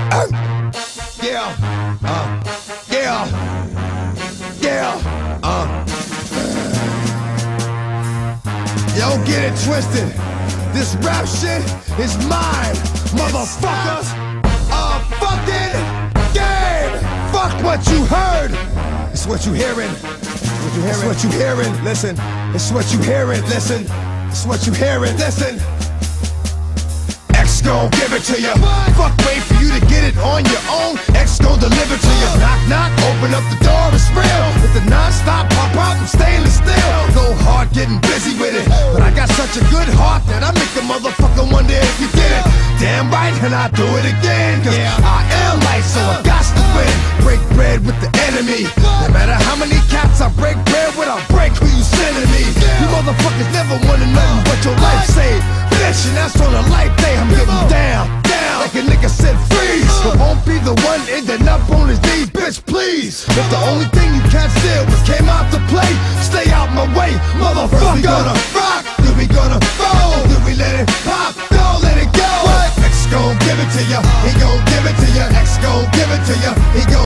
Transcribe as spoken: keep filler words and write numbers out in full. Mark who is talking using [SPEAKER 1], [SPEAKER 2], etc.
[SPEAKER 1] Uh, yeah, uh, yeah, yeah, uh. Yo, get it twisted. This rap shit is mine, motherfucker. A fucking game. Fuck what you heard. It's what you hearing. What you hearing. It's what you hearing. Listen. It's what you hearing. Listen. It's what you hearing. Listen. X gon' give it to you. Fuck, wait for you to get it on your own. X gon' deliver to you. Knock, knock, open up the door, it's real. With the non-stop pop out and stainless steel. Go hard, getting busy with it. But I got such a good heart that I make a motherfucker wonder if you get it. Damn right, and I do it again. Cause I am light, so I got to win. Break bread with the enemy. No matter how many cats I break bread with, I'll break who you sending me. You motherfuckers never wanted nothing but your life saved. Bitch, and that's on a life day. I'm getting down, down, like a nigga said freeze. But won't be the one ending up on his knees, bitch, please. If the only thing you can't steal was came out to play, stay out my way, motherfucker. First we gonna rock, then we gonna fold, then we let it pop, don't let it go. X gon' give it to ya, he gon' give it to ya. X gon' give it to ya, he gon'